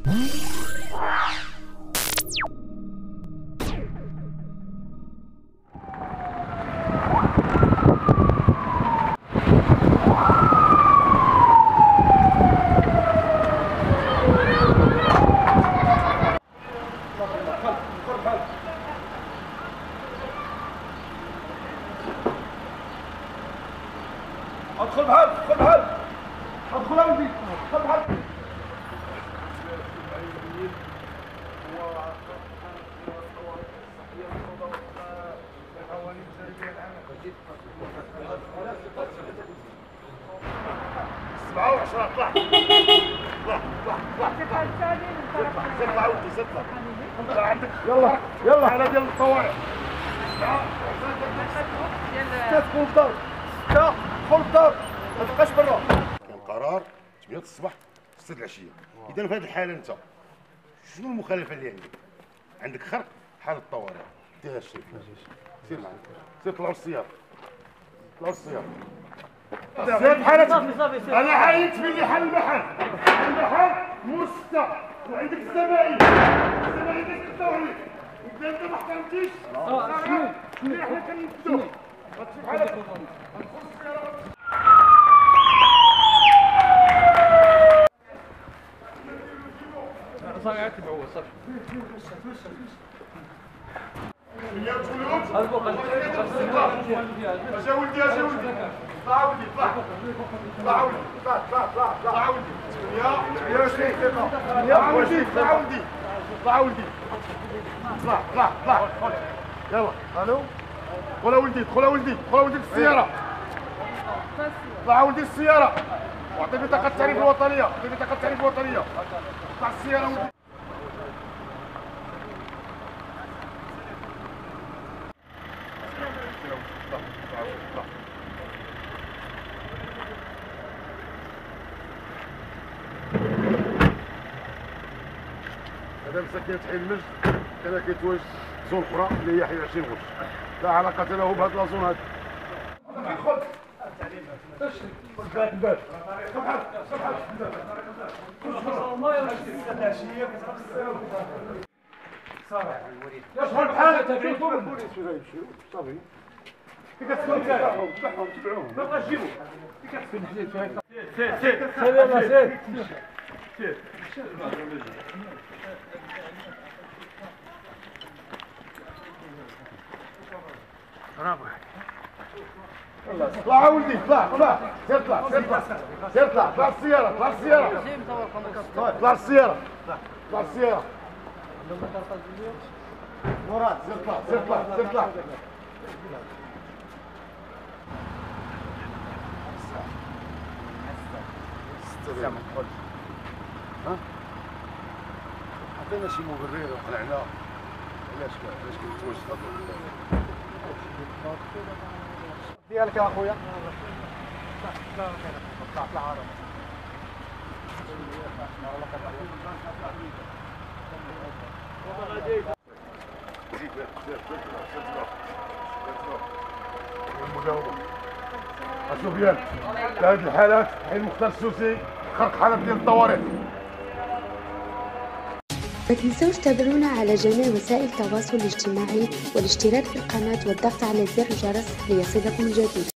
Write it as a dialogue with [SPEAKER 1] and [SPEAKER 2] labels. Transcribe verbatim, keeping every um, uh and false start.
[SPEAKER 1] ادخل بحال ادخل بحال ادخل يا ولدي ادخل بحال سبعة وعشرة طلع طلع طلع طلع زيد طلع ولدي زيد طلع طلع عندك يلا يلا حالة ديال الطوارئ سبعة ستة تكون في الدار ستة دخل الدار ما تبقاش برا. كان قرار ثمانية الصباح ستة العشية. إذا في هذه الحالة أنت شنو المخالفة اللي عندك؟ عندك خرق حالة الطوارئ. دير هادشي سير معايا سير طلعوا السيارة طلعوا السيارة سير بحالك. أنا عاينت بلي حل المحل المحل مو ستة وعندك الزبائن الزبائن كيتقداو عليك إذا أنت ما احترمتيش اه شنو شنو حنا كننفذو غتمشي بحالك غندخل السيارة. صافي عاد تبعوه صافي يا تقولوا اجا ولدي اجا ولدي طلع ولدي طلع طلع ولدي طلع طلع طلع طلع ولدي ثمانية وعشرين دقيقة يا ولدي طلع ولدي طلع ولدي طلع طلع طلع يلا الو دخل ولدي دخل ولدي دخل ولدي في السيارة طلع ولدي السيارة واعطي بطاقة التعريف الوطنية اعطي بطاقة التعريف الوطنية طلع السيارة ولدي. هذا مساكين تحيل المجد كان كيتواجد زون اخرى اللي هي حي عشرين غش لا علاقة له بهاد لازون هادي. خذ الباب الباب يشهر بحالك تبعهم البوليس ولا يمشيو صافي كي كتسمع تبعهم تبعهم تبعهم ما بغاش تجيبو كي كتسمع حديد سير سير سير سير سير برافو طلع ولدي طلع طلع سير طلع سير طلع سير طلع طلع السيارة طلع السيارة طلع السيارة طلع السيارة مراد سير طلع سير طلع سير طلع ها عطينا شي مبرر وقنعنا علاش علاش كيتواجد هذا ديالك يا اخويا طلع طلع طلع عرب المجاوبة سفيان في هذه الحالات حي المختار السوسي خرق حالة ديال الطوارئ.
[SPEAKER 2] ما تنسوش تابعونا على جميع وسائل التواصل الاجتماعي والاشتراك في القناة والضغط على زر الجرس ليصلكم الجديد.